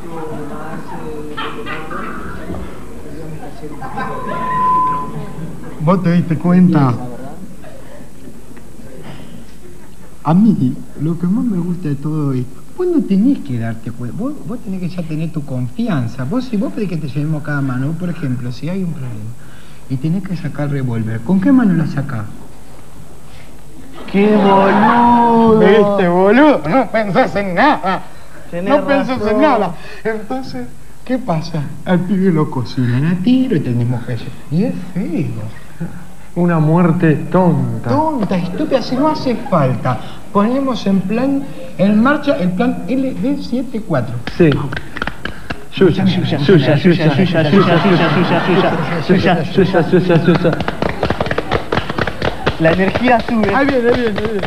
¿Vos te diste cuenta? A mí, lo que más me gusta de todo es, vos no tenés que darte cuenta, vos tenés que ya tener tu confianza. Si vos pedís que te llevemos cada mano, por ejemplo, si hay un problema y tenés que sacar el revólver, ¿con qué mano la sacás? ¡Qué boludo! ¿Viste, boludo? No pensás en nada. Tenés No pensás en nada. Entonces, ¿qué pasa? Al pibe lo cocinan a tiro y tenemos que hacer. Y es feo. Una muerte tonta. Tonta, estúpida, si no hace falta. Ponemos en marcha el plan LD74. Sí. Suya, suya, suya, suya, suya, suya, suya, suya, suya, suya, suya. La energía sube. Ahí viene.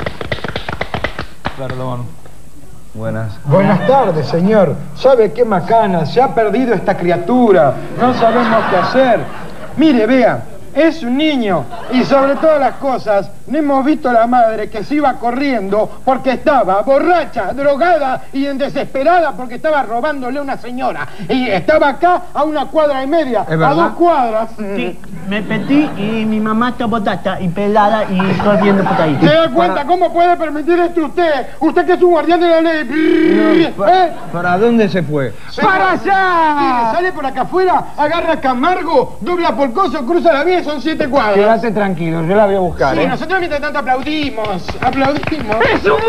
Perdón. Buenas. Buenas tardes, señor. ¿Sabe qué macana? Se ha perdido esta criatura. No sabemos qué hacer. Mire, vea. Es un niño y sobre todas las cosas no hemos visto a la madre que se iba corriendo porque estaba borracha, drogada y desesperada porque estaba robándole a una señora y estaba acá a 1,5 cuadras, ¿Es verdad? a 2 cuadras. Sí, me petí y mi mamá está botata y pelada y estoy viendo por ahí. ¿Se da cuenta cómo puede permitir esto usted? Usted que es un guardián de la ley. ¿Para dónde se fue? ¡Para allá! Sale por acá afuera, agarra Camargo, dobla por Coso, cruza la vía y son 7 cuadras. Quédate tranquilo, yo la voy a buscar, Sí, nosotros mientras tanto aplaudimos. ¡Es un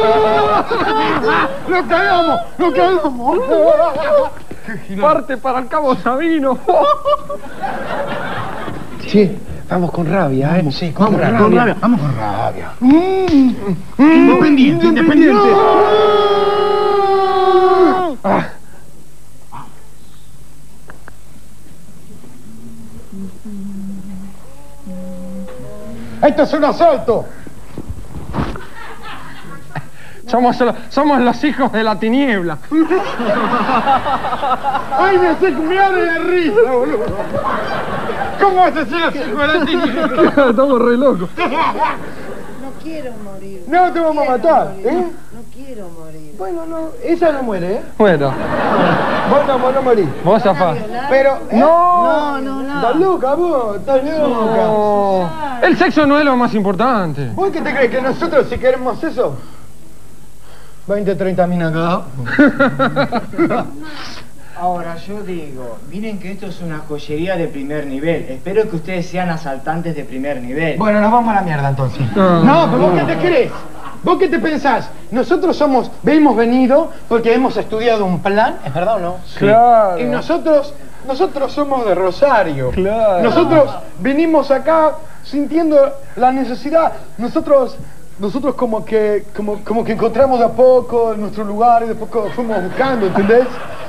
boludo! ¡Lo cagamos! Parte para el Cabo Sabino. Sí, vamos con rabia, ¿eh? Sí, con rabia. Vamos con rabia. Independiente. ¡Esto es un asalto! Somos los hijos de la tiniebla. ¡Ay, me hace cumiar de la risa, boludo! ¿Cómo vas a ser los hijos de la tiniebla? Estamos re locos. No quiero morir. No te vamos a matar, ¿eh? No quiero morir. Bueno, no, ella no muere, ¿eh? Bueno, Vos no morís. vos zafás. Pero, No, estás loca vos, estás loca. No. El sexo no es lo más importante. ¿Vos qué te crees? ¿Que nosotros si queremos eso? 20, 30 minas cada uno. Ahora, yo digo, miren que esto es una joyería de primer nivel. Espero que ustedes sean asaltantes de primer nivel. Bueno, nos vamos a la mierda entonces. No, pero ¿vos qué te crees? ¿Vos qué te pensás? Nosotros hemos venido porque hemos estudiado un plan, ¿es verdad o no? Sí. Claro. Y nosotros somos de Rosario. Claro. Nosotros vinimos acá sintiendo la necesidad. Nosotros como que encontramos de a poco nuestro lugar y de poco fuimos buscando, ¿entendés?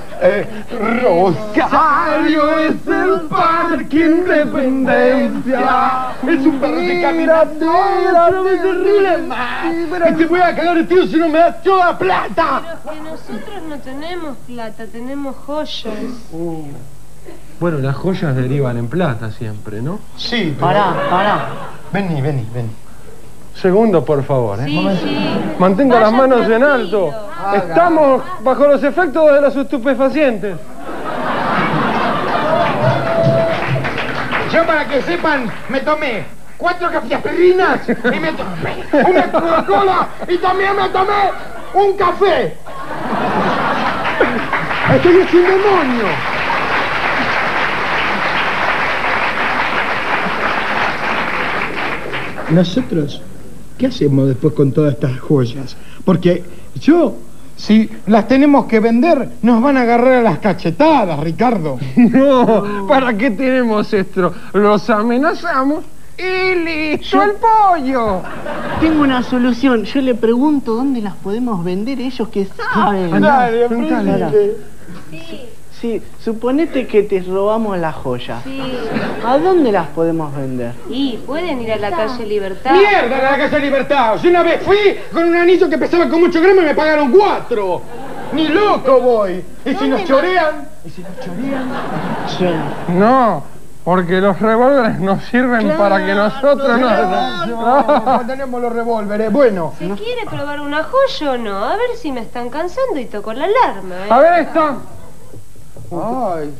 Rosario es el Parque Independencia. Es un perro que camina terrible más. Y te voy a cagar el tío si no me das toda la plata. Pero que nosotros no tenemos plata, tenemos joyas. Bueno, las joyas derivan en plata siempre, ¿no? Sí, Pará. Vení. Segundo, por favor, ¿eh? Sí. Mantenga Vaya las manos en tranquilo. alto. Estamos bajo los efectos de los estupefacientes. Yo, para que sepan, me tomé 4 cafeaspirinas y me tomé una Coca-Cola y también me tomé un café. Estoy hecho un demonio. Nosotros, ¿qué hacemos después con todas estas joyas? Porque si las tenemos que vender, nos van a agarrar a las cachetadas, Ricardo. No, ¿para qué tenemos esto? Los amenazamos y listo el pollo. Tengo una solución. Yo le pregunto dónde las podemos vender, ellos que saben. Dale, Preguntale. príncipe. Sí, suponete que te robamos las joyas. Sí. ¿A dónde las podemos vender? Y pueden ir a la calle Libertad. ¡Mierda, a la calle Libertad! Yo una vez fui con un anillo que pesaba como 8 gramos y me pagaron 4. ¡Ni loco voy! ¿Y si nos chorean? Sí. No, Porque los revólveres nos sirven para que nosotros No tenemos los revólveres. Bueno. ¿Se quiere probar una joya o no? A ver si me están cansando y toco la alarma, ¿eh? A ver esta. Ay,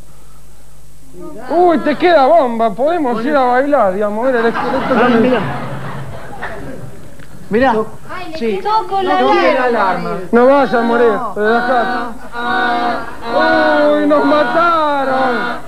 Uy, te queda bomba. Podemos ir a bailar y a mover el esqueleto. Mirá. Mirá. Sí. Toco la alarma. No vas a morir. Relajate. Uy, nos mataron.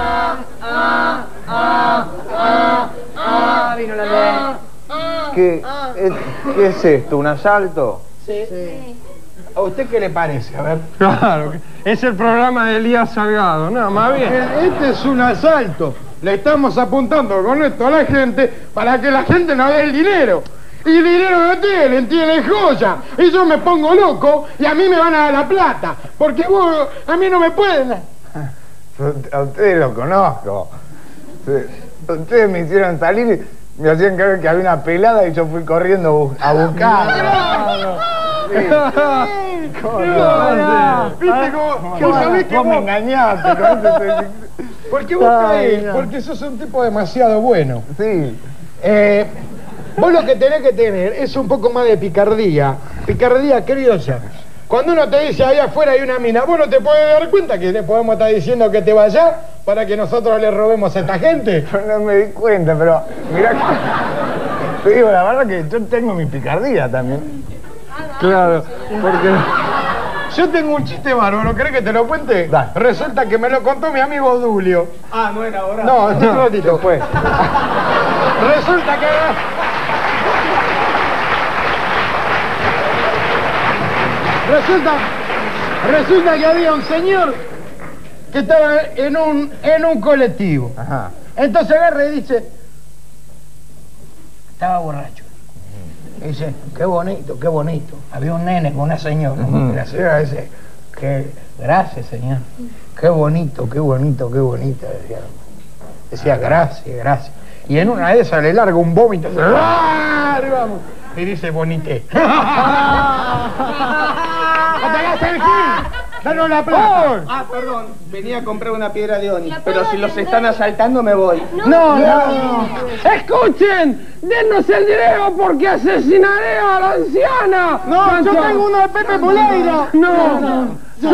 Vino la ley. ¿Qué es esto? ¿Un asalto? ¿a usted qué le parece? A ver. Claro, es el programa de Elías Salgado. No, más bien. Este es un asalto. Le estamos apuntando con esto a la gente para que la gente no dé el dinero. Y el dinero no tiene joya. Y yo me pongo loco y a mí me van a dar la plata. Porque vos, a mí no me pueden dar. A ustedes lo conozco. Ustedes me hicieron salir, me hacían creer que había una pelada y yo fui corriendo a buscarla. ¿Viste cómo? Vos sabés que vos me vos... engañaste con ese... Porque vos caís, porque sos un tipo demasiado bueno. Sí. Vos lo que tenés que tener es un poco más de picardía. Picardía criolla. Cuando uno te dice ahí afuera hay una mina, vos no te podés dar cuenta que le podemos estar diciendo que te vayas para que nosotros le robemos a esta gente. Yo no me di cuenta, pero mirá que... Te digo, la verdad que yo tengo mi picardía también. Claro, porque... Yo tengo un chiste bárbaro, ¿querés que te lo cuente? Dale. Resulta que me lo contó mi amigo Dulio. Ah, no era ahora. No, un ratito. Después. Resulta que... Resulta que había un señor que estaba en un colectivo. Ajá. Entonces agarra y dice... Estaba borracho. Y dice, qué bonito, qué bonito. Había un nene con una señora. Y la señora dice, gracias, señor. Qué bonito, qué bonito, qué bonito. Decía, gracias, gracias. Y en una de esas le larga un vómito. Vamos. Y dice, bonité. ¡Atacaste el fin! ¡Danos la plata! Ah, perdón. Venía a comprar una piedra de Onix, pero si los están asaltando me voy. No. ¡Escuchen! ¡Dennos el dinero porque asesinaré a la anciana! ¡No, yo tengo uno de Pepe Muleiro! ¡No!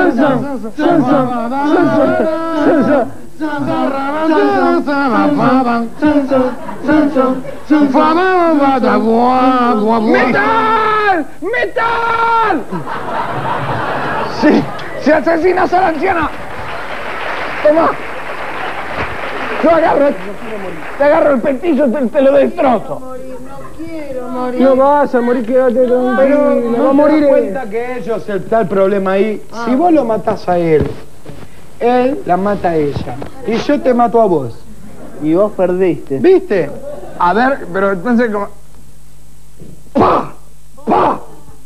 ¡Metal! ¡Metal! Sí, si asesinas a la anciana. Toma. Yo te agarro el petillo y te lo destrozo. No quiero morir. No vas a morir, quédate tranquilo. Pero va a no morir. te das cuenta que ellos está el problema ahí. Si vos lo matás a él la mata a ella. Y yo te mato a vos. Y vos perdiste. ¿Viste? A ver, pero entonces como... ¡Pah! ¡Pah!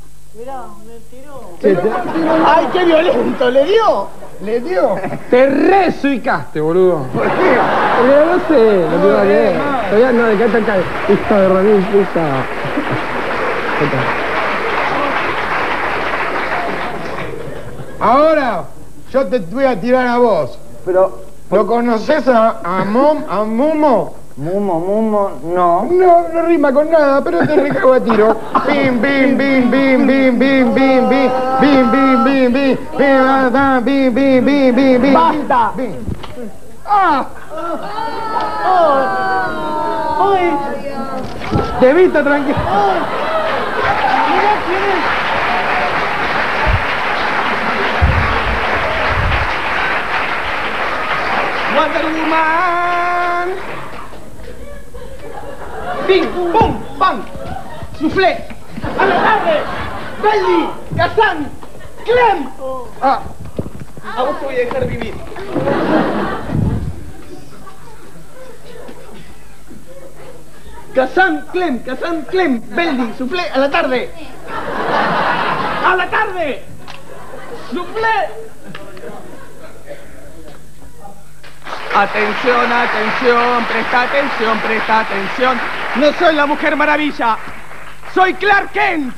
¡Ay, qué violento! ¿Le dio? ¿Le dio? Te resuicaste, boludo. ¿Por qué? Porque no sé, no tengo que... Todavía no, de acá acá. Hija de Ramírez, hija. Ahora yo te voy a tirar a vos. Pero... ¿Lo conoces a Momo? Mumo, no. No rima con nada, pero te recago a tiro. Bim, bim, bim, bim, bim, bim, bim, bim, bim, bim, bim, bim, bim, bim, bim, bim, bim. ¡Basta! ¡Ah! ¡Ay! Te viste tranquilo. Wonder Woman. Bing, bum, bam. Soufflé. A la tarde. Belly, Kazan, Clem. A vos te voy a dejar vivir. Kazan, Clem, Belly, Soufflé, a la tarde. A la tarde. Soufflé. Atención, atención, presta atención. No soy la Mujer Maravilla, soy Clark Kent.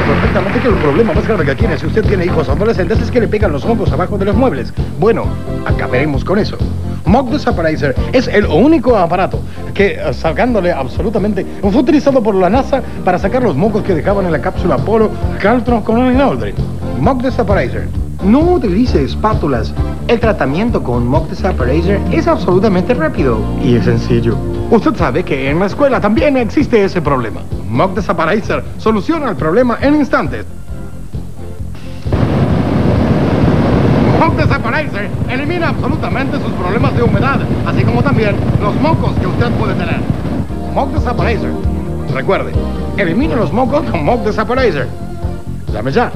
perfectamente que el problema más grave que tiene si usted tiene hijos adolescentes es que le pegan los mocos abajo de los muebles. Bueno, acabaremos con eso. Mock Desapparator es el único aparato que, sacándole absolutamente, fue utilizado por la NASA para sacar los mocos que dejaban en la cápsula Apolo Caltron con Alan Aldrin. Mock Desapparator. No utilice espátulas. El tratamiento con Mock Desapparator es absolutamente rápido y es sencillo. Usted sabe que en la escuela también existe ese problema. Mock Desapparator soluciona el problema en instantes. Mock Desapparator elimina absolutamente sus problemas de humedad, así como también los mocos que usted puede tener. Mock Desapparator. Recuerde, elimina los mocos con Mock Desapparator. Llame ya.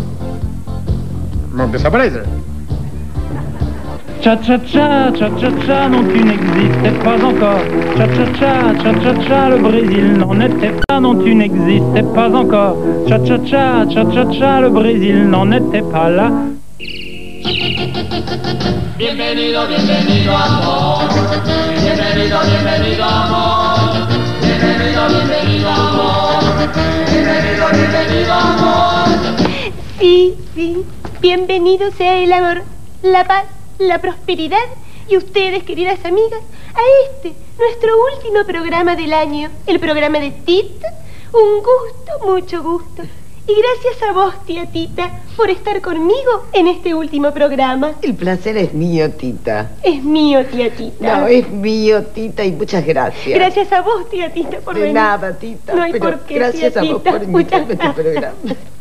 Mock Desapparator. Cha-cha-cha, cha-cha-cha, non tu n'existais pas encore. Cha-cha-cha, cha-cha-cha, le Brésil n'en était pas, non tu n'existais pas encore. Cha-cha-cha, cha-cha-cha, le Brésil n'en était pas là. Bienvenido, bienvenido amor. Bienvenido, bienvenido amor. Bienvenido, bienvenido amor. Bienvenido, bienvenido amor. Sí, sí. Bienvenido sea el amor, la paz, la prosperidad y ustedes, queridas amigas, a este, nuestro último programa del año, el programa de Tita. Un gusto, mucho gusto. Y gracias a vos, tía Tita, por estar conmigo en este último programa. El placer es mío, Tita. Es mío, tía Tita. No, es mío, Tita, y muchas gracias. Gracias a vos, tía Tita, por venir. De nada, Tita. No hay pero por qué, gracias tía a vos Tita. por invitarme a este programa.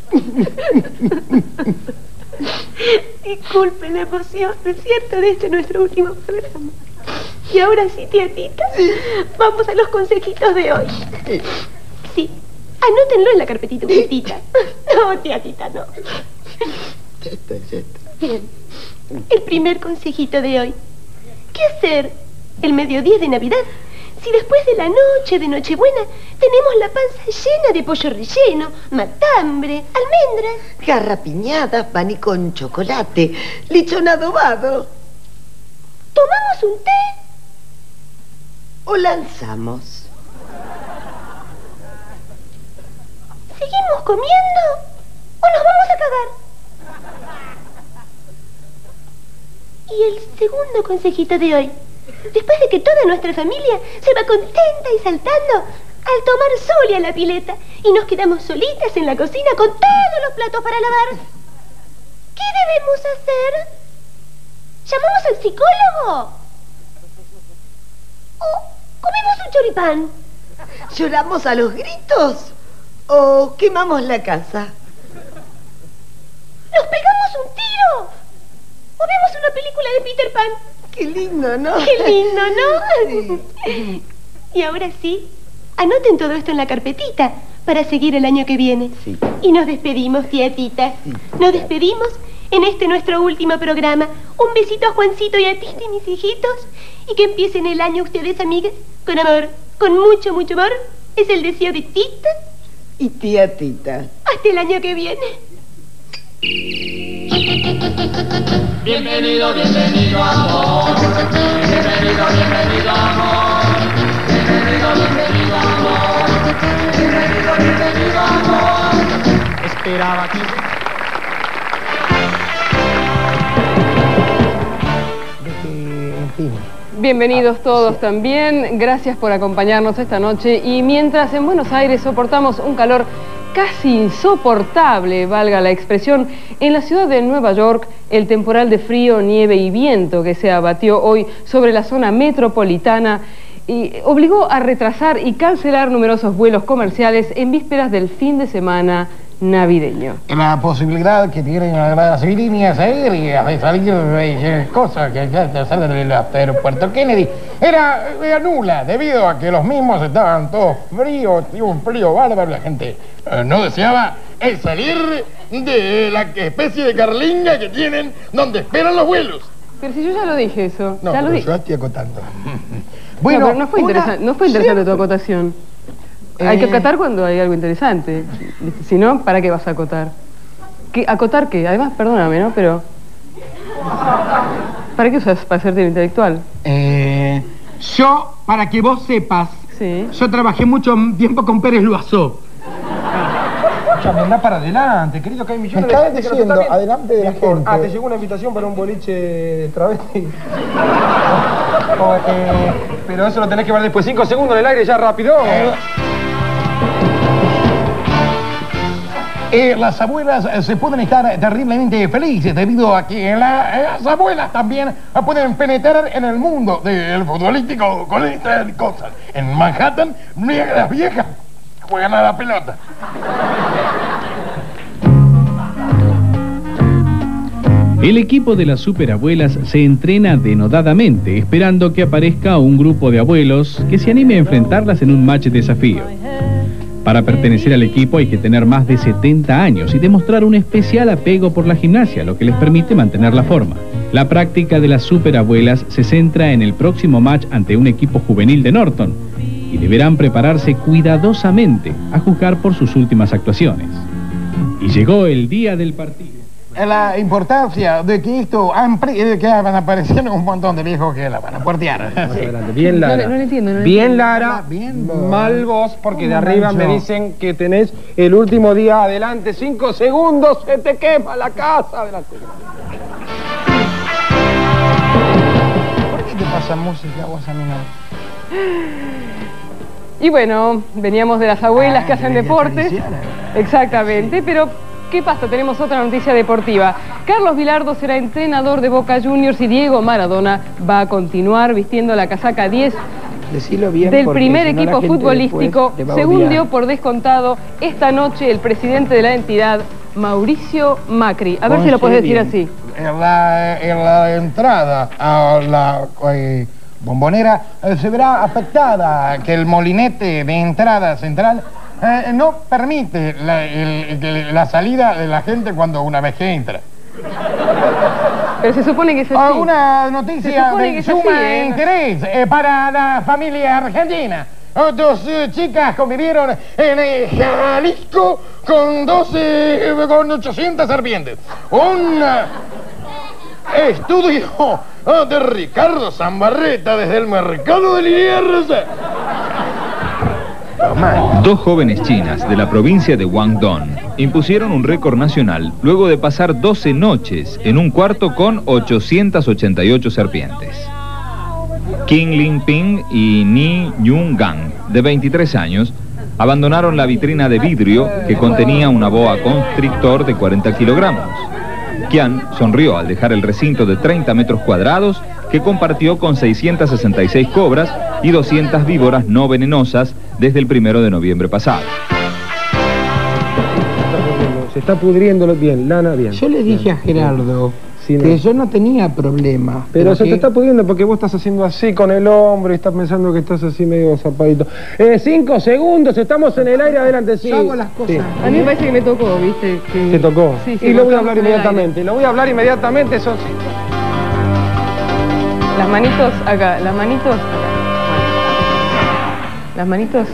Disculpen la emoción, ¿no es cierto?, de este nuestro último programa. Y ahora sí, tía Tita, vamos a los consejitos de hoy. Sí, anótenlo en la carpetita, tita. No, tía Tita, no. Ya está. Bien, el primer consejito de hoy. ¿Qué hacer el mediodía de Navidad si después de la noche de Nochebuena tenemos la panza llena de pollo relleno, matambre, almendras? Garrapiñadas, pan y con chocolate, lechón adobado. ¿Tomamos un té? ¿O lanzamos? ¿Seguimos comiendo o nos vamos a cagar? Y el segundo consejito de hoy. Después de que toda nuestra familia se va contenta y saltando al tomar sol y a la pileta y nos quedamos solitas en la cocina con todos los platos para lavar, ¿qué debemos hacer? ¿Llamamos al psicólogo? ¿O comemos un choripán? ¿Lloramos a los gritos? ¿O quemamos la casa? ¿Nos pegamos un tiro? ¿O vemos una película de Peter Pan? Qué lindo, ¿no? Qué lindo, ¿no? Sí. Y ahora sí, anoten todo esto en la carpetita para seguir el año que viene. Sí. Y nos despedimos, tía Tita. Sí. Nos despedimos en este nuestro último programa. Un besito a Juancito y a Tita y mis hijitos. Y que empiecen el año ustedes, amigas, con amor, con mucho, mucho amor. Es el deseo de Tita y tía Tita. Hasta el año que viene. Bienvenido, bienvenido amor. Bienvenido, bienvenido amor. Bienvenido, bienvenido amor. Bienvenido, bienvenido amor. Esperaba que... Bienvenidos todos también, gracias por acompañarnos esta noche y mientras en Buenos Aires soportamos un calor casi insoportable, valga la expresión, en la ciudad de Nueva York el temporal de frío, nieve y viento que se abatió hoy sobre la zona metropolitana y obligó a retrasar y cancelar numerosos vuelos comerciales en vísperas del fin de semana navideño. La posibilidad que tienen las líneas aéreas de salir cosas que ya salen del aeropuerto Kennedy era nula debido a que los mismos estaban todos fríos, un frío bárbaro, la gente no deseaba salir de la especie de carlinga que tienen donde esperan los vuelos. Pero si yo ya lo dije eso. No, ya lo pero dije. yo estoy acotando. Bueno, no, pero no fue interesante tu acotación. Hay que acotar cuando hay algo interesante. Si no, ¿para qué vas a acotar? ¿Acotar qué? Además, perdóname, ¿no? Pero... ¿para qué usas para hacerte el intelectual? Yo, para que vos sepas, sí. Yo trabajé mucho tiempo con Pérez Loazó. Escúchame, anda para adelante, querido, que hay millones Me de estás gente que no te diciendo, está viendo. adelante de la gente. Ah, te llegó una invitación para un boliche de travesti. Pero eso lo tenés que ver después. 5 segundos en el aire, ya rápido. Las abuelas se pueden estar terriblemente felices debido a que las abuelas también pueden penetrar en el mundo del futbolístico con estas cosas. En Manhattan, las viejas juegan a la pelota. El equipo de las superabuelas se entrena denodadamente, esperando que aparezca un grupo de abuelos que se anime a enfrentarlas en un match desafío. Para pertenecer al equipo hay que tener más de 70 años y demostrar un especial apego por la gimnasia, lo que les permite mantener la forma. La práctica de las superabuelas se centra en el próximo match ante un equipo juvenil de Norton y deberán prepararse cuidadosamente a juzgar por sus últimas actuaciones. Y llegó el día del partido. La importancia de que esto que van a aparecer un montón de viejos que la van a puertear. Bien Lara. No le entiendo. Bien Lara, mal vos, porque de arriba me dicen que tenés el último día adelante. 5 segundos, se te quema la casa. Adelante. ¿Por qué te pasa música vos a mí no? Y bueno, veníamos de las abuelas que hacen deportes. Exactamente, pero ¿qué pasa? Tenemos otra noticia deportiva. Carlos Bilardo será entrenador de Boca Juniors y Diego Maradona va a continuar vistiendo la casaca 10 del primer equipo futbolístico, según dio por descontado esta noche el presidente de la entidad, Mauricio Macri. A ver si lo puedes decir así. En la entrada a la Bombonera se verá afectada que el molinete de entrada central no permite la salida de la gente cuando una vez que entra. Pero se supone que es así. Una noticia de suma interés para la familia argentina. Dos chicas convivieron en Jalisco con 800 serpientes. Un estudio de Ricardo Zambarreta desde el mercado del IRC. Dos jóvenes chinas de la provincia de Guangdong impusieron un récord nacional luego de pasar 12 noches en un cuarto con 888 serpientes. Qing Lingping y Ni Yungang, de 23 años, abandonaron la vitrina de vidrio que contenía una boa constrictor de 40 kilogramos. Qian sonrió al dejar el recinto de 30 metros cuadrados que compartió con 666 cobras y 200 víboras no venenosas desde el 1 de noviembre pasado. Se está pudriendo bien, Lana, bien. Yo le dije a Gerardo que yo no tenía problema. Pero se te está pudriendo porque vos estás haciendo así con el hombro y estás pensando que estás así medio zapadito. 5 segundos, estamos en el aire, adelante, sí. Yo hago las cosas. Sí. A mí me parece que me tocó, ¿viste? ¿Te tocó? Sí, y lo voy a hablar inmediatamente. Lo voy a hablar inmediatamente, son 5. Las manitos acá, las manitos acá. Las manitos.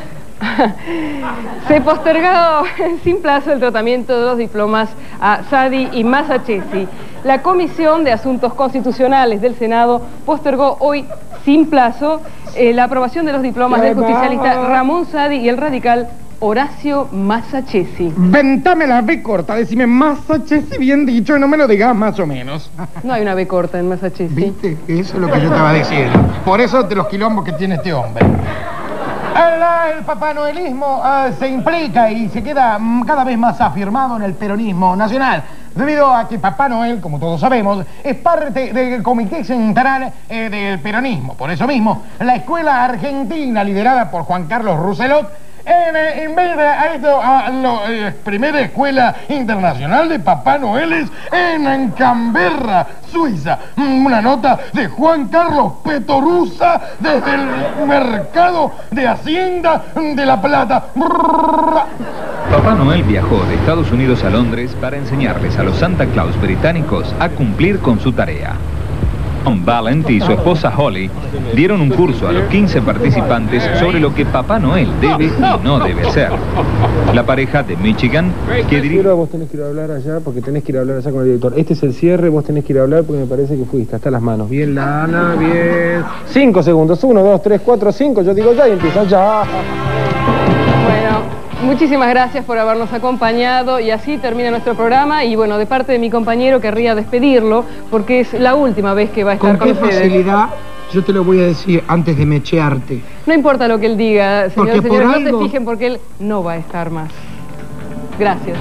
Se postergó sin plazo el tratamiento de los diplomas a Sadi y Masachesi. La Comisión de Asuntos Constitucionales del Senado postergó hoy sin plazo la aprobación de los diplomas del justicialista Ramón Sadi y el radical Horacio Masachesi. Ventame la B corta, decime Masachesi bien dicho y no me lo digas más o menos. No hay una B corta en Masachesi. ¿Viste? Eso es lo que yo estaba diciendo. Por eso de los quilombos que tiene este hombre. El papanoelismo se implica y se queda cada vez más afirmado en el peronismo nacional, debido a que Papá Noel, como todos sabemos, es parte del comité central del peronismo. Por eso mismo, la escuela argentina liderada por Juan Carlos Rousselot en vez de la primera escuela internacional de Papá Noeles en Canberra, Suiza. Una nota de Juan Carlos Petorusa desde el mercado de Hacienda de La Plata. Papá Noel viajó de Estados Unidos a Londres para enseñarles a los Santa Claus británicos a cumplir con su tarea. Tom Valent y su esposa Holly dieron un curso a los 15 participantes sobre lo que Papá Noel debe y no debe hacer. La pareja de Michigan que dirige... Vos tenés que ir a hablar allá porque tenés que ir a hablar allá con el director. Este es el cierre, vos tenés que ir a hablar porque me parece que fuiste hasta las manos. Bien, Lana, bien. 5 segundos, 1, 2, 3, 4, 5, yo digo ya y empieza ya. Bueno, Muchísimas gracias por habernos acompañado y así termina nuestro programa y bueno, de parte de mi compañero querría despedirlo porque es la última vez que va a estar con ustedes. ¿Con qué facilidad? Yo te lo voy a decir antes de mechearte. No importa lo que él diga, señores y Porque por señores, no algo- se fijen porque él no va a estar más. Gracias.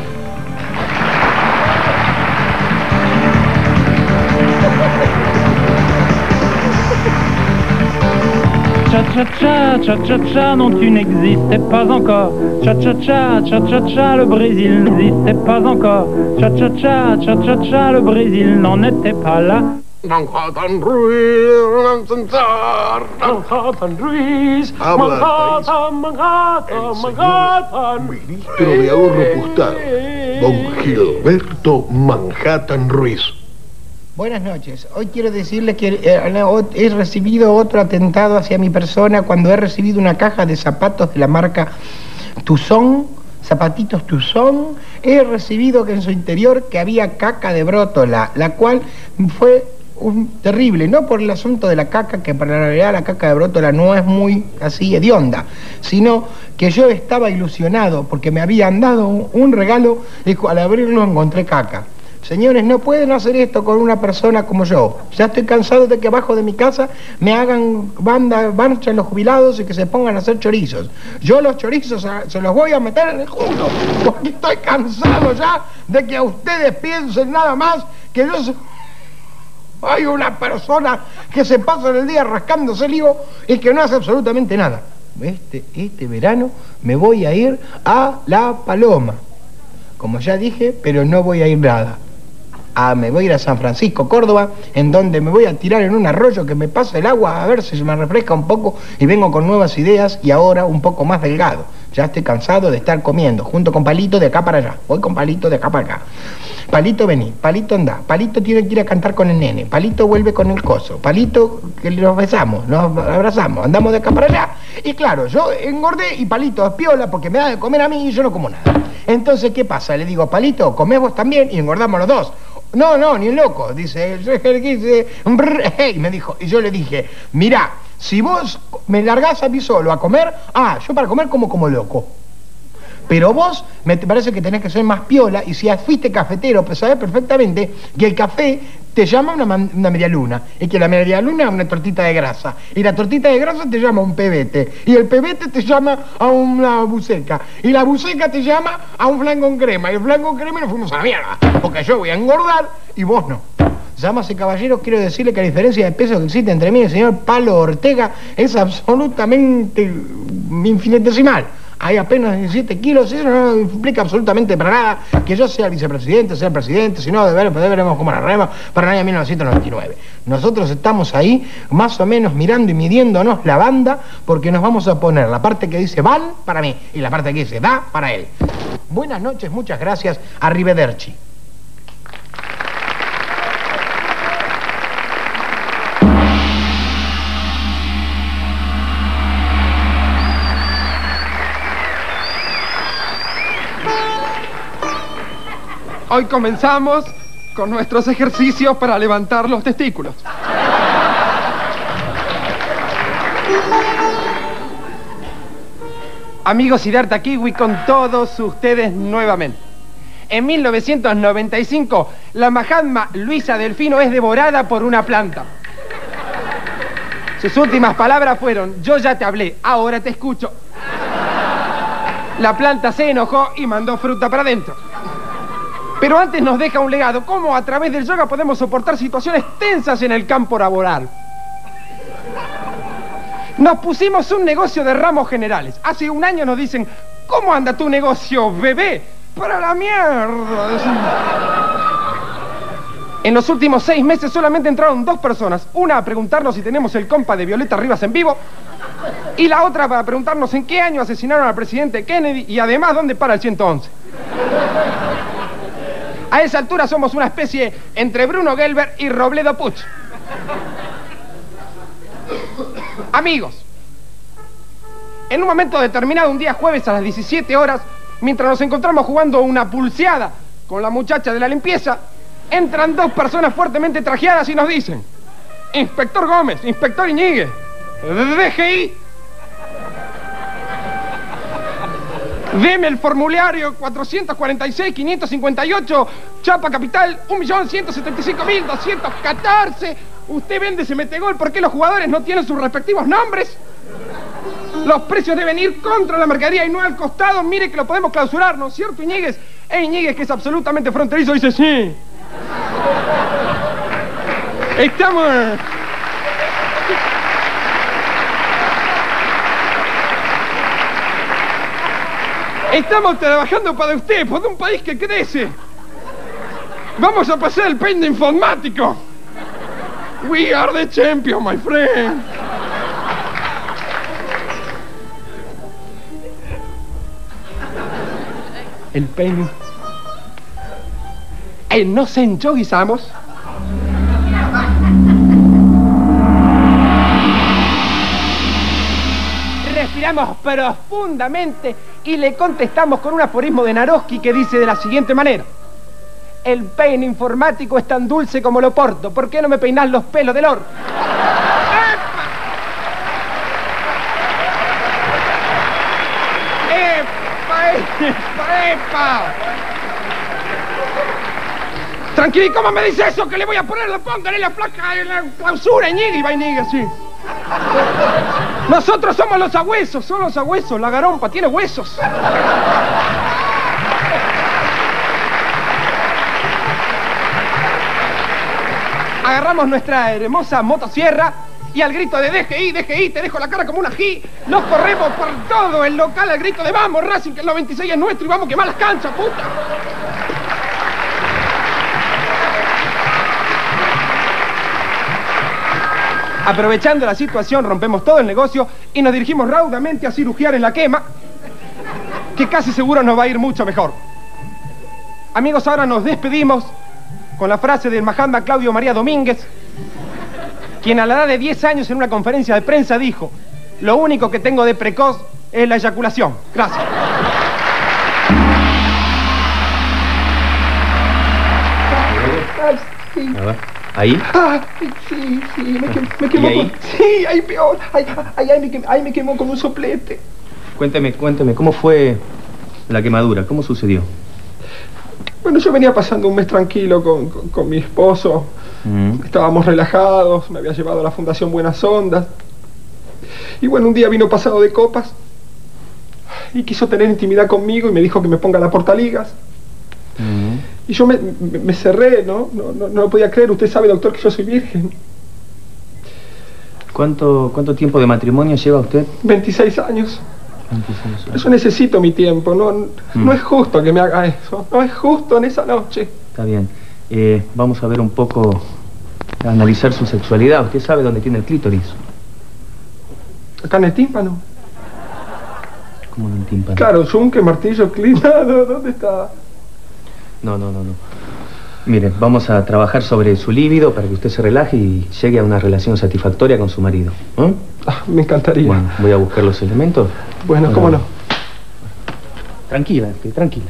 Cha-cha-cha, non tu n'existais pas encore. Cha-cha-cha, le Brésil n'existait pas encore. Cha-cha-cha, le Brésil n'en était pas là. Manhattan Ruiz, Manhattan Ruiz, Manhattan. Ministro de Ahorro Postado, don Gilberto Manhattan Ruiz. Buenas noches. Hoy quiero decirles que he recibido otro atentado hacia mi persona cuando he recibido una caja de zapatos de la marca Tuzón, zapatitos Tuzón. He recibido que en su interior que había caca de brótola, la cual fue terrible, no por el asunto de la caca, que para la realidad la caca de brótola no es muy así hedionda, sino que yo estaba ilusionado porque me habían dado un regalo y al abrirlo encontré caca. Señores, no pueden hacer esto con una persona como yo. Ya estoy cansado de que abajo de mi casa me hagan marcha los jubilados y que se pongan a hacer chorizos. Yo los chorizos se los voy a meter en el culo, porque estoy cansado ya de que a ustedes piensen nada más que yo soy... Hay una persona que se pasa el día rascándose el higo y que no hace absolutamente nada. Este verano me voy a ir a La Paloma. Como ya dije, pero no voy a ir nada. Me voy a ir a San Francisco, Córdoba, en donde me voy a tirar en un arroyo que me pase el agua a ver si se me refresca un poco y vengo con nuevas ideas y ahora un poco más delgado. Ya estoy cansado de estar comiendo, junto con Palito de acá para allá. Voy con Palito de acá para acá. Palito vení, Palito anda, Palito tiene que ir a cantar con el nene, Palito vuelve con el coso, Palito que nos besamos, nos abrazamos, andamos de acá para allá. Y claro, yo engordé y Palito es piola porque me da de comer a mí y yo no como nada. Entonces, ¿qué pasa? Le digo, Palito, comés vos también y engordamos los dos. No, ni un loco, dice, hey, me dijo, y yo le dije, mirá, si vos me largás a mí solo a comer, yo para comer como loco. Pero vos me parece que tenés que ser más piola y si fuiste cafetero, pues sabés perfectamente que el café te llama una medialuna y que la medialuna es una tortita de grasa y la tortita de grasa te llama un pebete y el pebete te llama a una buceca y la buceca te llama a un flan con crema y el flan con crema nos fuimos a la mierda porque yo voy a engordar y vos no. Damas y caballeros, quiero decirle que la diferencia de peso que existe entre mí y el señor Palo Ortega es absolutamente infinitesimal. Hay apenas 17 kilos, eso no implica absolutamente para nada que yo sea el vicepresidente, sea el presidente, sino deberemos como la rema para el año 1999. Nosotros estamos ahí, más o menos mirando y midiéndonos la banda, porque nos vamos a poner la parte que dice Val para mí y la parte que dice Da para él. Buenas noches, muchas gracias, arrivederci. Hoy comenzamos con nuestros ejercicios para levantar los testículos. Amigos Siddhartha Kiwi, con todos ustedes nuevamente. En 1995, la Mahatma Luisa Delfino es devorada por una planta. Sus últimas palabras fueron, yo ya te hablé, ahora te escucho. La planta se enojó y mandó fruta para adentro. Pero antes nos deja un legado, cómo a través del yoga podemos soportar situaciones tensas en el campo laboral. Nos pusimos un negocio de ramos generales. Hace un año nos dicen, ¿cómo anda tu negocio, bebé? ¡Para la mierda! En los últimos 6 meses solamente entraron 2 personas. Una a preguntarnos si tenemos el compa de Violeta Rivas en vivo y la otra para preguntarnos en qué año asesinaron al presidente Kennedy y además dónde para el 111. A esa altura somos una especie entre Bruno Gelber y Robledo Puch. Amigos, en un momento determinado, un día jueves a las 17 horas, mientras nos encontramos jugando una pulseada con la muchacha de la limpieza, entran 2 personas fuertemente trajeadas y nos dicen, Inspector Gómez, Inspector Iñiguez, DGI. Deme el formulario 446-558, Chapa Capital, 1.175.214. Usted vende ese metegol. ¿Por qué los jugadores no tienen sus respectivos nombres? Los precios deben ir contra la mercadería y no al costado. Mire que lo podemos clausurar, ¿no es cierto, Iñiguez? Iñiguez, que es absolutamente fronterizo, dice sí. Estamos trabajando para usted, por un país que crece. Vamos a pasar el peine informático. We are the champion, my friend. El peine. Nos enjoguizamos. Respiramos profundamente y le contestamos con un aforismo de Naroski que dice de la siguiente manera: el peine informático es tan dulce como lo porto. ¿Por qué no me peinás los pelos del orto? ¡Epa! Tranquilo, ¿cómo me dice eso? Que le voy a poner, póngale la placa en la clausura, Iñigue, va Iñigue, sí. Nosotros somos los agüesos, son los agüesos, la garompa tiene huesos. Agarramos nuestra hermosa motosierra y al grito de DGI, te dejo la cara como una G, nos corremos por todo el local al grito de vamos Racing, que el 96 es nuestro y vamos a quemar las canchas, puta. Aprovechando la situación, rompemos todo el negocio y nos dirigimos raudamente a cirugiar en la quema, que casi seguro nos va a ir mucho mejor. Amigos, ahora nos despedimos con la frase del Mahatma Claudio María Domínguez, quien a la edad de 10 años en una conferencia de prensa dijo: lo único que tengo de precoz es la eyaculación. Gracias. Sí. A ver, ¿ahí? Ah, sí, me quemó. ¿Y ahí? Sí, ahí peor. Ahí me quemó con un soplete. Cuénteme, ¿cómo fue la quemadura? ¿Cómo sucedió? Bueno, yo venía pasando un mes tranquilo con mi esposo. Estábamos relajados, me había llevado a la Fundación Buenas Ondas. Y bueno, un día vino pasado de copas y quiso tener intimidad conmigo y me dijo que me ponga la portaligas. Y yo me cerré, ¿no? No lo podía creer. Usted sabe, doctor, que yo soy virgen. ¿Cuánto tiempo de matrimonio lleva usted? 26 años. 26 años. Yo necesito mi tiempo, no es justo que me haga eso. No es justo en esa noche. Está bien. Vamos a ver un poco, a analizar su sexualidad. ¿Usted sabe dónde tiene el clítoris? Acá en el tímpano. ¿Cómo en el tímpano? Claro, yunque, martillo, clinado, ¿dónde está? No. Mire, vamos a trabajar sobre su líbido para que usted se relaje y llegue a una relación satisfactoria con su marido. Me encantaría. Bueno, voy a buscar los elementos. Bueno, ¿cómo no? Tranquila, tranquila.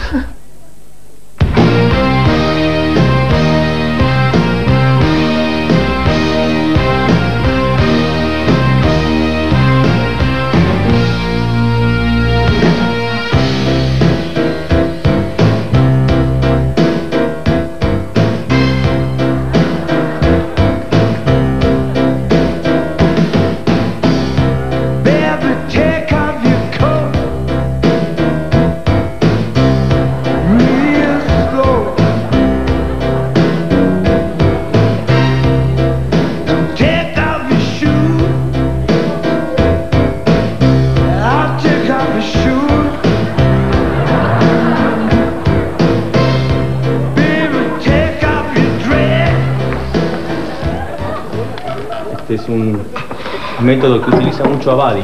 Este es un método que utiliza mucho Abadi.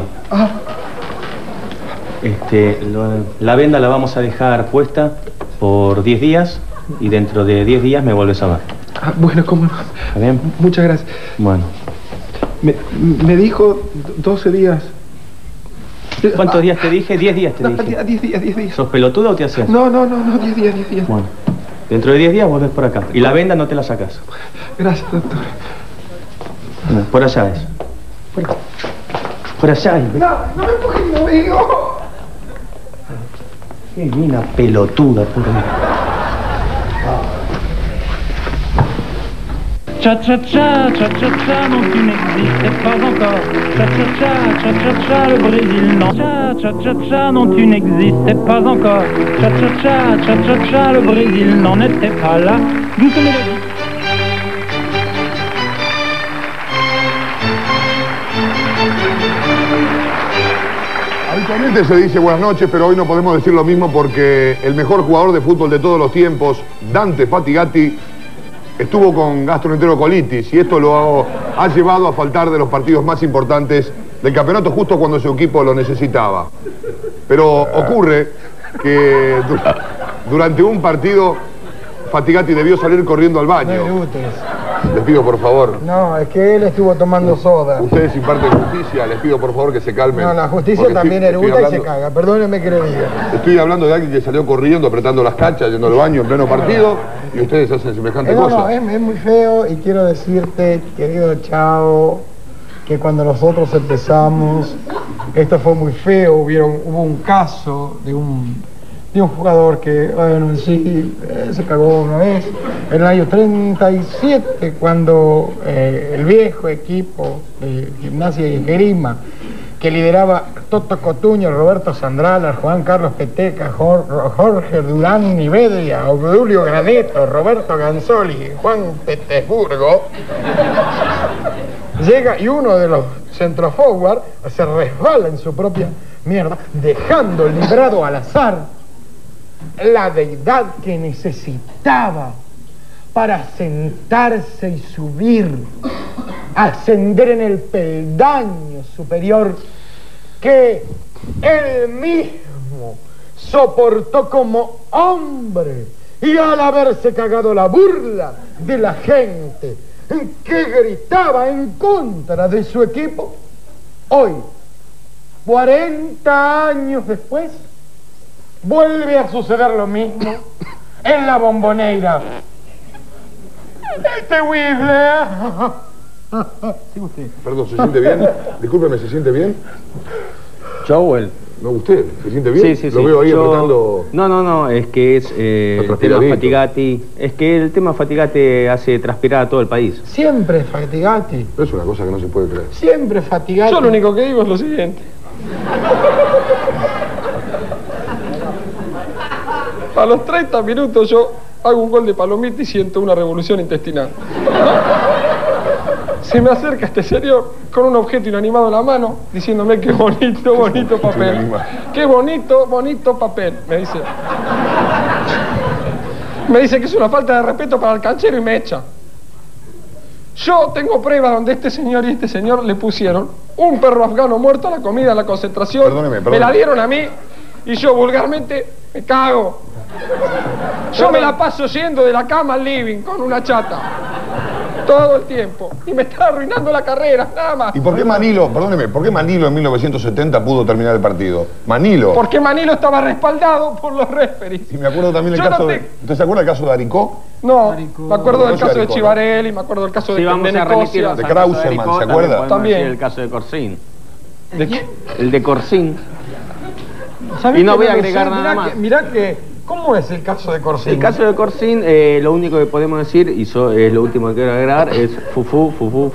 La venda la vamos a dejar puesta por 10 días y dentro de 10 días me vuelves a ver. Bueno, ¿cómo no? ¿Está bien? Muchas gracias. Bueno. Me dijo 12 días. ¿Cuántos días te dije? 10 días te dije. 10 días. ¿Sos pelotudo o te haces? No, 10 días. Bueno, dentro de 10 días volvés por acá. Y la venda no te la sacas. Gracias, doctor. No, por allá es. Por allá es. No me empujes, no me digo. Qué mina pelotuda, por ahí. Cha-cha-cha, cha-cha-cha, non tu n'existais pas encore. Cha-cha-cha, cha-cha-cha, le Brésil, non. Cha-cha-cha, non tu n'existais pas encore. Cha-cha-cha, cha-cha-cha, le Brésil n'en était pas là. Douce mélodie. Habitualmente se dice buenas noches, pero hoy no podemos decir lo mismo porque el mejor jugador de fútbol de todos los tiempos, Dante Fatigati, estuvo con gastroenterocolitis y esto lo ha llevado a faltar de los partidos más importantes del campeonato justo cuando su equipo lo necesitaba. Pero ocurre que durante un partido Fatigati debió salir corriendo al baño. Les pido por favor. No, es que él estuvo tomando soda. Ustedes imparten justicia, les pido por favor que se calmen. No, la justicia también eruta y se caga. Perdónenme que le diga. Estoy hablando de alguien que salió corriendo, apretando las cachas, yendo al baño en pleno partido y ustedes hacen semejante cosa. No, es muy feo y quiero decirte, querido Chao, que cuando nosotros empezamos, esto fue muy feo. Hubo un caso de un jugador que, bueno, en sí, se cagó una vez, en el año 37, cuando el viejo equipo de Gimnasia y Esgrima, que lideraba Toto Cotuño, Roberto Sandrala, Juan Carlos Peteca, Jorge Durán Nivedia, Obdulio Graneto, Roberto Ganzoli y Juan Petersburgo, llega y uno de los centroforward se resbala en su propia mierda, dejando librado al azar la deidad que necesitaba para sentarse y subir, ascender en el peldaño superior que él mismo soportó como hombre, y al haberse cagado la burla de la gente que gritaba en contra de su equipo, hoy, 40 años después, vuelve a suceder lo mismo en la Bombonera. Este Whistler. Sí, usted. Perdón, ¿se siente bien? Discúlpeme, ¿se siente bien? ¿Yo o él? No, usted, ¿se siente bien? Sí. Lo veo ahí apretando... No, es que es el tema Fatigati. Es que el tema Fatigati hace transpirar a todo el país. Siempre Fatigati. Es una cosa que no se puede creer. Siempre Fatigati. Yo lo único que digo es lo siguiente. A los 30 minutos yo hago un gol de palomita y siento una revolución intestinal. Se me acerca este señor con un objeto inanimado en la mano, diciéndome qué bonito papel. Qué bonito papel, me dice. Me dice que es una falta de respeto para el canchero y me echa. Yo tengo pruebas donde este señor y este señor le pusieron un perro afgano muerto a la comida, a la concentración. Perdóneme. Me la dieron a mí y yo vulgarmente me cago. Yo me la paso yendo de la cama al living con una chata todo el tiempo y me está arruinando la carrera, nada más. ¿Y por qué Manilo, perdóneme, por qué Manilo en 1970 pudo terminar el partido? Manilo. Porque Manilo estaba respaldado por los referees. Y me acuerdo también el caso de... ¿Usted se acuerda del caso de Aricó? No, me acuerdo del caso de Chivarelli, me acuerdo del caso de Necosia. De Krauserman, ¿se acuerda? También el caso de Corsín. ¿De qué? El de Corsín. Y no voy a agregar nada más. Mirá que... ¿Cómo es el caso de Corsín? El caso de Corsín, lo único que podemos decir, y es lo último que quiero agregar, es fufu.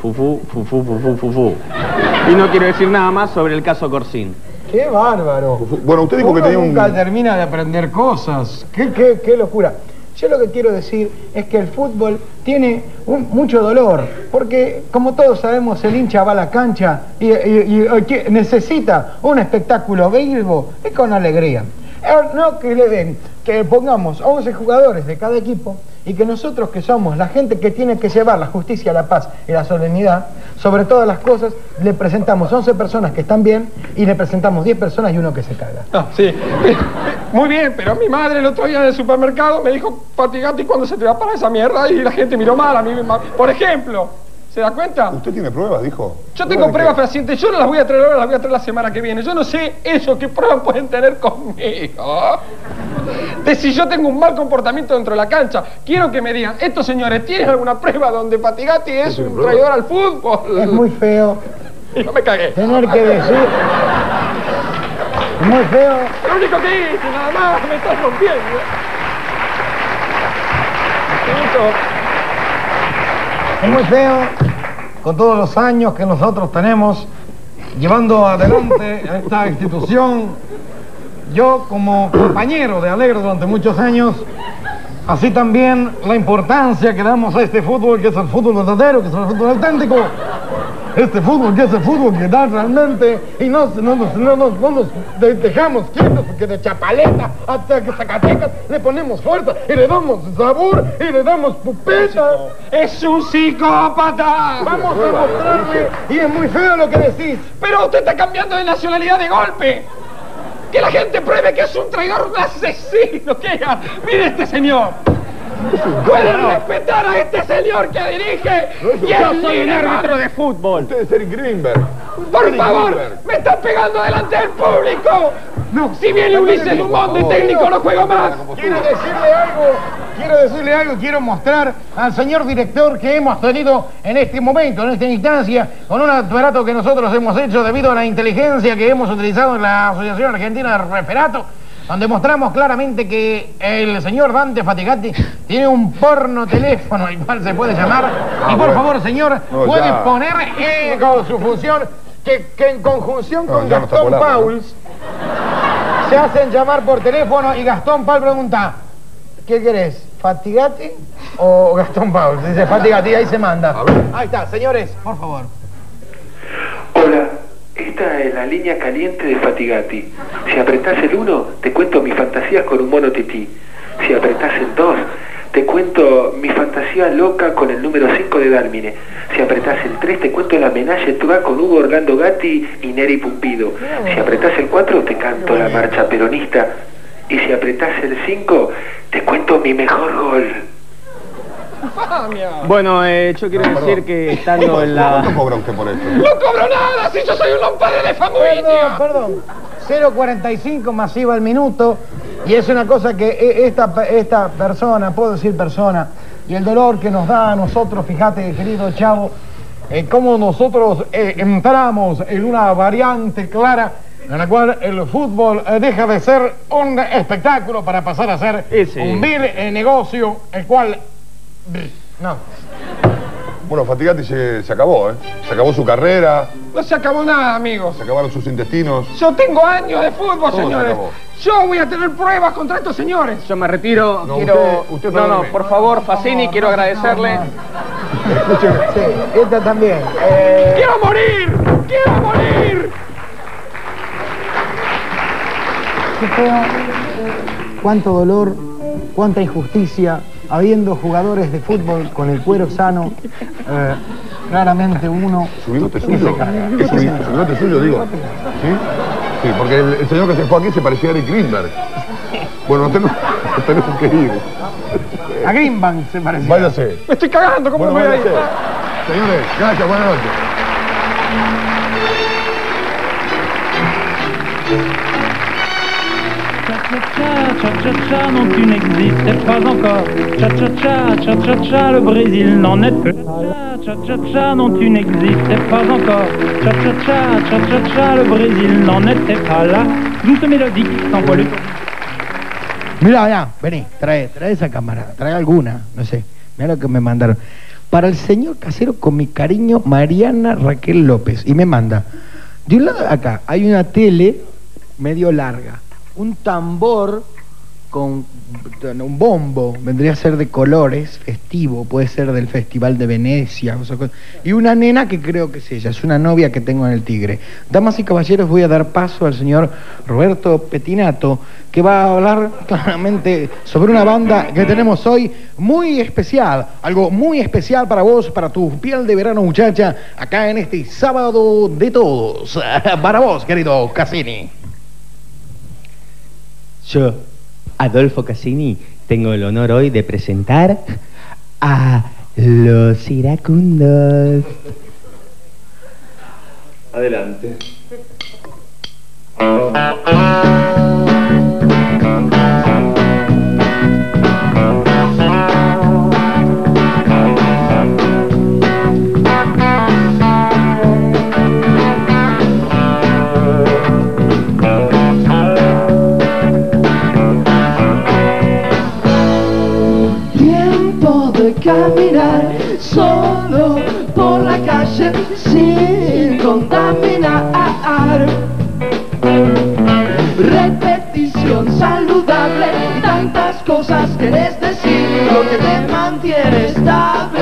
Y no quiero decir nada más sobre el caso Corsín. ¡Qué bárbaro! Bueno, usted dijo que tenía un... nunca termina de aprender cosas. ¡Qué locura! Yo lo que quiero decir es que el fútbol tiene mucho dolor, porque como todos sabemos el hincha va a la cancha y necesita un espectáculo vivo y con alegría. No que pongamos 11 jugadores de cada equipo y que nosotros que somos la gente que tiene que llevar la justicia, la paz y la solemnidad, sobre todas las cosas, le presentamos 11 personas que están bien y le presentamos 10 personas y uno que se caga. Ah, sí. Muy bien, pero mi madre el otro día en el supermercado me dijo, Fatigati, ¿cuándo se te va a parar esa mierda? Y la gente miró mal a mí. Por ejemplo, ¿se da cuenta? ¿Usted tiene pruebas, dijo? Yo tengo pruebas fehacientes, yo no las voy a traer ahora, las voy a traer la semana que viene. Yo no sé eso, qué pruebas pueden tener conmigo. De si yo tengo un mal comportamiento dentro de la cancha. Quiero que me digan, estos señores, ¿tienen alguna prueba donde Fatigati es un traidor al fútbol? Es muy feo. Y no me cagué. Tener que decir... Muy feo. Lo único que hice, nada más, me estás rompiendo. Es muy feo, con todos los años que nosotros tenemos llevando adelante a esta institución. Yo, como compañero de Alegre durante muchos años, así también la importancia que damos a este fútbol, que es el fútbol verdadero, que es el fútbol auténtico. Este fútbol, que es el fútbol que da realmente, y no nos dejamos quietos, porque de Chapaleta hasta que Zacatecas le ponemos fuerza, y le damos sabor, y le damos pupeta. ¡Es un psicópata! Vamos a mostrarle, y es muy feo lo que decís. Pero usted está cambiando de nacionalidad de golpe. Que la gente pruebe que es un traidor, un asesino. ¿Qué? Mire este señor. Pueden respetar a este señor que dirige. Yo soy un árbitro de fútbol. Usted es Eric Greenberg. Por favor, me están pegando delante del público. No. Si viene Ulises Dumont de técnico, no juego más. Quiero decirle algo, quiero mostrar al señor director que hemos tenido en este momento, en esta instancia, con un aparato que nosotros hemos hecho debido a la inteligencia que hemos utilizado en la Asociación Argentina de Referato, donde mostramos claramente que el señor Dante Fatigati tiene un porno teléfono, el cual se puede llamar. Y por favor, señor, puede poner con su función que en conjunción con Gastón Pauls se hacen llamar por teléfono y Gastón Paul pregunta: ¿qué querés? ¿Fatigati o Gastón Pauls? Dice Fatigati, ahí se manda. Ahí está, señores, por favor. Hola. Esta es la línea caliente de Fatigati. Si apretás el 1, te cuento mis fantasías con un mono tití. Si apretás el 2, te cuento mi fantasía loca con el número 5 de Dálmine. Si apretás el 3, te cuento la menage trois con Hugo Orlando Gatti y Neri Pumpido. Si apretás el 4, te canto la marcha peronista. Y si apretás el 5, te cuento mi mejor gol. Bueno, yo quiero decir que estando en la... ¿Cuánto cobra usted por esto? ¡No cobro nada! ¡Si yo soy un hombre de familia! Perdón. 0.45 masiva al minuto. Y es una cosa que esta persona, puedo decir persona, y el dolor que nos da a nosotros, fíjate, querido Chavo, cómo nosotros entramos en una variante clara en la cual el fútbol deja de ser un espectáculo para pasar a ser un vil negocio, el cual... No. Bueno, Fatigati se acabó, ¿eh? Se acabó su carrera. No se acabó nada, amigos. Se acabaron sus intestinos. Yo tengo años de fútbol, Todo señores. Yo voy a tener pruebas contra estos señores. Yo me retiro, No, quiero... usted no, por favor, Facini, quiero agradecerle. Escúcheme. Sí, esta también. ¡Quiero morir! ¡Quiero morir! Qué feo, cuánto dolor, cuánta injusticia, habiendo jugadores de fútbol con el cuero sano, claramente uno... ¿Su bigote suyo? ¿Es su bigote suyo, digo? ¿Sí? Sí, porque el señor que se fue aquí se parecía a Eric Greenberg. Bueno, tenemos que ir. A Greenbank se parecía. Váyase. Me estoy cagando, ¿cómo Bueno, me voy a ir? váyase. Señores, gracias, buenas noches. Cha-cha-cha, non tu n'existais pas encore. Cha-cha-cha, cha-cha-cha, le Brésil n'en était pas là. Cha-cha-cha, non tu n'existais pas encore. Cha-cha-cha, cha-cha-cha, le Brésil n'en était pas là. Douce mélodique, sans poil de... Mira, vení, trae esa cámara, trae alguna, no sé. Mira lo que me mandaron. Para el señor Casero, con mi cariño, Mariana Raquel López. Y me manda, de un lado de acá hay una tele medio larga, un tambor con un bombo, vendría a ser de colores, festivo, puede ser del Festival de Venecia, y una nena que creo que es ella, es una novia que tengo en el Tigre. Damas y caballeros, voy a dar paso al señor Roberto Petinato, que va a hablar claramente sobre una banda que tenemos hoy muy especial, algo muy especial para vos, para tu piel de verano, muchacha, acá en este sábado de todos. Para vos, querido Cassini. Yo, Adolfo Cassini, tengo el honor hoy de presentar a Los Iracundos. Adelante. caminar solo por la calle sin contaminar. Repetición saludable, tantas cosas querés decir, lo que te mantiene estable.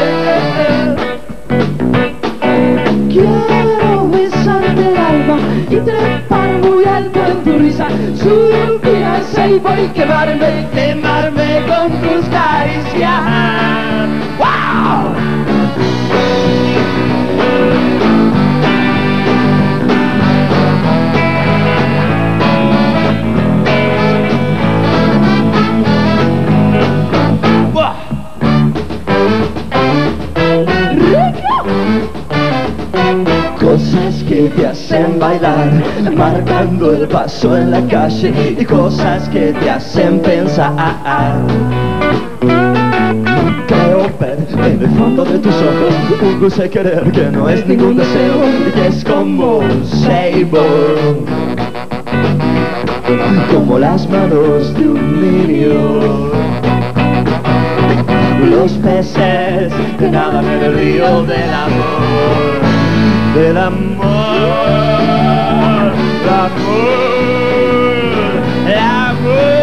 Quiero besarte el alma y trepar muy alto en tu risa, subir al ceibo y quemarme con tus caricias. ¡Wow! Cosas que te hacen bailar, marcando el paso en la calle, y cosas que te hacen pensar. Creo ver en el fondo de tus ojos un dulce querer que no es ningún deseo, que es como un ceibo, como las manos de un niño. Los peces que nadan en el río del amor, del amor, el amor, el amor.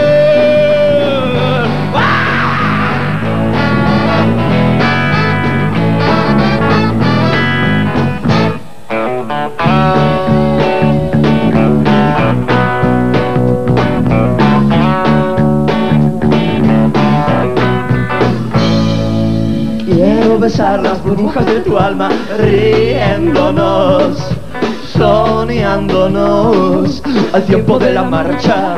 Quiero besar las burbujas de tu alma, riéndonos, soñándonos al tiempo de la marcha.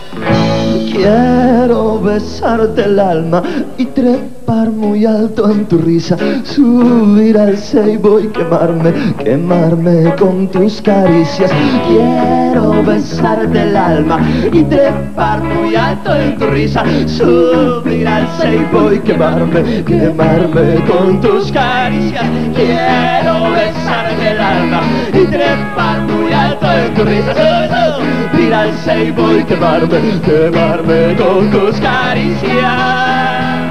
Quiero besarte el alma y trepar muy alto en tu risa, subir al ceibo y quemarme con tus caricias. Quiero besarte el alma y trepar muy alto en tu risa, subir al ceibo y quemarme con tus caricias. Quiero besarte el alma y trepar muy alto en tu risa, subir al ceibo y quemarme con tus caricias.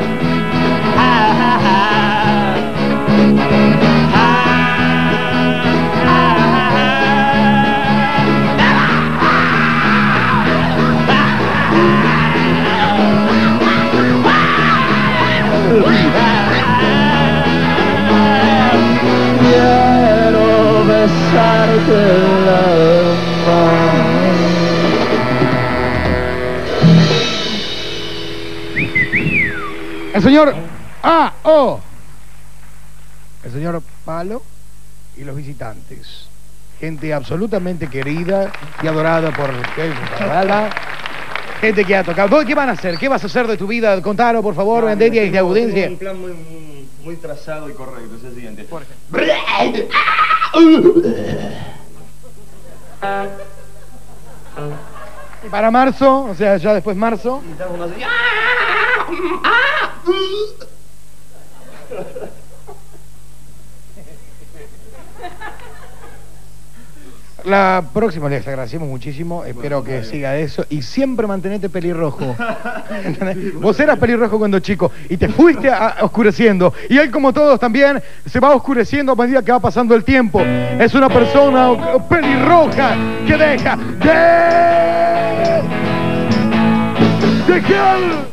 Quiero besarte el alma. El señor A.O. El señor Palo y los visitantes. Gente absolutamente querida y adorada por gente que ha tocado. ¿Qué van a hacer? ¿Qué vas a hacer de tu vida? Contanos, por favor, en y de audiencia. Un plan muy trazado y correcto, es el siguiente. Y para marzo, o sea, ya después marzo. La próxima les agradecemos muchísimo, espero que siga eso y siempre mantenete pelirrojo. Vos eras pelirrojo cuando chico y te fuiste oscureciendo y él, como todos también, se va oscureciendo a medida que va pasando el tiempo. Es una persona pelirroja que deja de